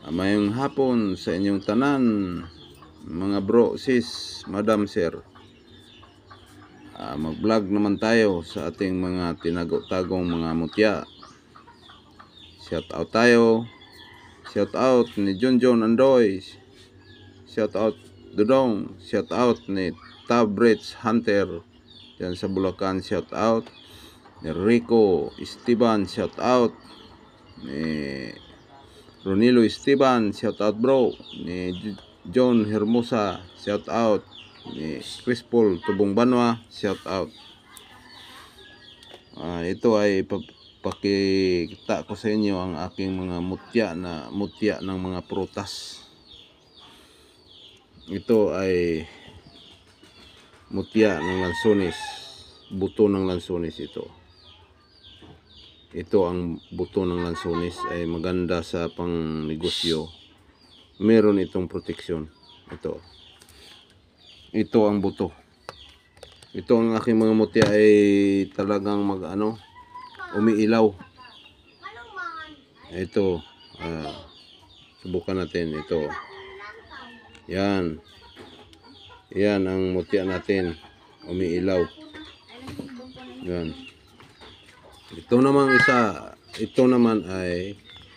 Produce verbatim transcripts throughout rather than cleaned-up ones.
Mayong hapon sa inyong tanan, mga bro, sis, madam, sir. Uh, mag-vlog naman tayo sa ating mga tinago-tagong mga mutya. Shout out tayo. Shout out ni Junjun Andoy. Shout out Dudong. Shout out ni Tabrets Hunter diyan sa Bulacan. Shout out ni Rico Esteban. Shout out ni Ronilo Esteban, shout out bro. Ni John Hermosa, shout out. Ni Chris Paul Tubong Banwa, shout out. Uh, ito ay pakita ko sa inyo ang aking mga mutya na mutya ng mga prutas. Ito ay mutya ng lansones, buto ng lansones ito. Ito ang buto ng lansones ay maganda sa pang negosyo. Meron itong proteksyon. Ito. Ito ang buto. Ito ang aking mga mutya ay talagang mag ano, umiilaw. Ito. Uh, subukan natin. Ito. Yan. Yan ang mutya natin. Umiilaw. Yan. Ito naman isa, ito naman ay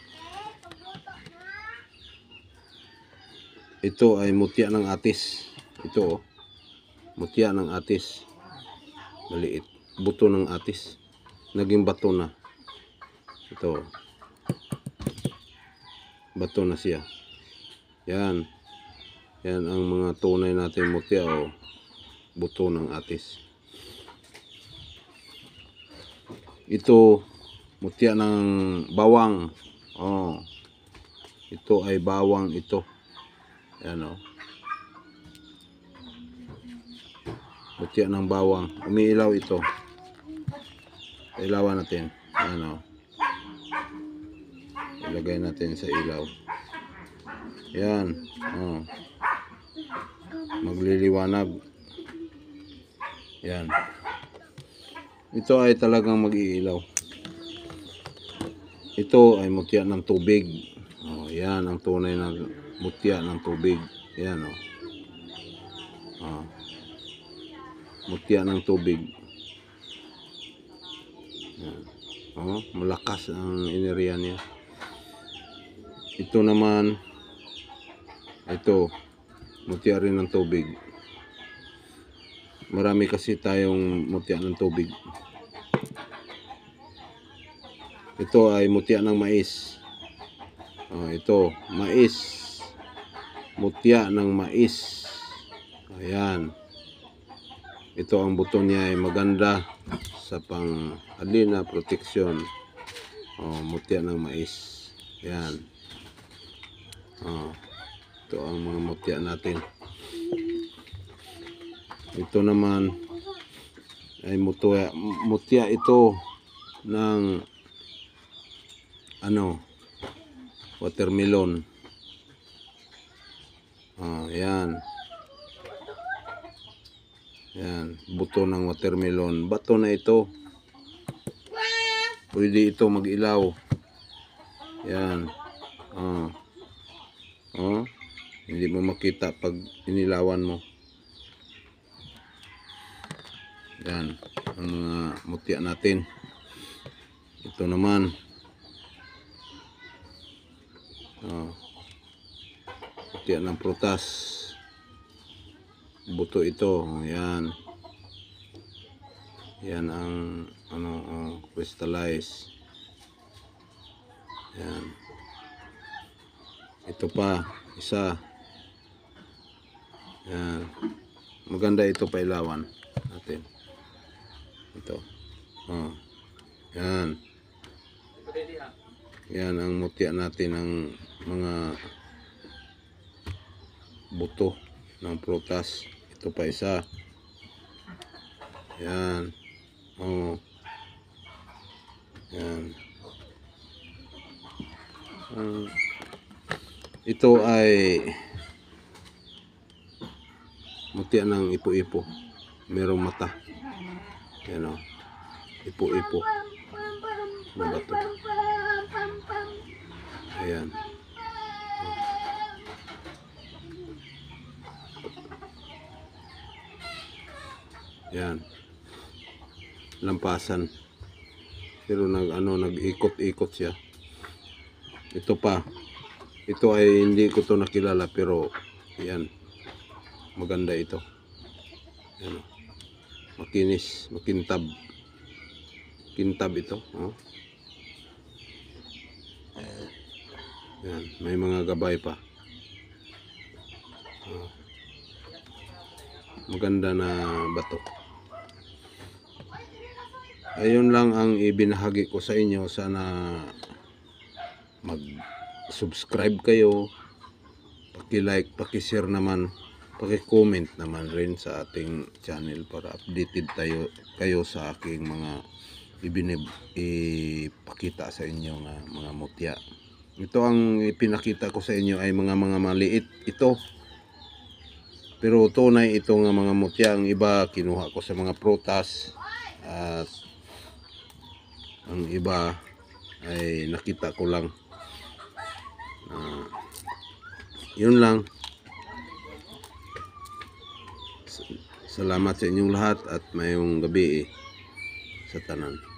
ito ay mutya ng atis. Ito oh, mutya ng atis. Maliit, buto ng atis. Naging bato na. Ito. Bato na siya. Yan. Yan ang mga tunay natin mutya o buto ng atis. Ito mutya ng bawang. Oh. Ito ay bawang ito. Ayan oh. Mutya ng bawang. Umiilaw ito. Ilawan natin. Ayan oh. Ilagay natin sa ilaw. Yan. Oh. Magliliwanag. Yan. Ito ay talagang mag-iilaw. Ito ay mutya ng tubig. Oh, yan ang tunay na mutya ng tubig. Yan oh. Oh. Mutya ng tubig. Yan. Oh, malakas ang enerhiya niya. Ito naman, ito mutya rin ng tubig. Marami kasi tayong mutya ng tubig. Ito ay mutya ng mais. Oh, ito, mais. Mutya ng mais. Ayan. Ito ang buto niya ay maganda sa pang alina proteksyon. Oh, mutya ng mais. Ayan. Oh, ito ang mga mutya natin. Ito naman ay mutya, mutya ito ng ano, watermelon. Ah, yan. Yan, buto ng watermelon. Bato na ito. Pwede ito mag-ilaw. Yan. Ah. Oh, hindi mo makita pag inilawan mo. Yan, ang mga mutya natin. Ito naman. Oh, mutya ng prutas. Buto ito. Yan. Yan ang ano, oh, crystallize. Yan. Ito pa, isa. Yan. Maganda ito pa ilawan natin. Ito. Oh. Yan. Yan ang mutya natin ng mga buto ng prutas. Ito pa isa. Yan. Oh. Yan. Um, ito ay mutya ng ipo-ipo. Merong mata. Yan o. Ipo-ipo. Ano ba ito? Ayan. Yan. Lampasan. Pero nag ano nag-ikot-ikot siya. Ito pa. Ito ay hindi ko to nakilala pero yan. Maganda ito. Yan. Oh. Makinis, makintab. Kintab ito, oh. Yan, may mga gabay pa. Oh. Maganda na bato. Ayun lang ang ibinahagi ko sa inyo. Sana mag-subscribe kayo, paki-like, paki-share naman, paki-comment naman rin sa ating channel para updated tayo kayo sa aking mga ibinib ipakita sa inyo nga mga mutya. Ito ang ipinakita ko sa inyo ay mga mga maliit ito. Pero tunay ito nga mga mutya. Ang iba kinuha ko sa mga prutas at ang iba ay nakita ko lang. Uh, yun lang. Salamat sa inyong lahat at mayong gabi eh, sa tanan.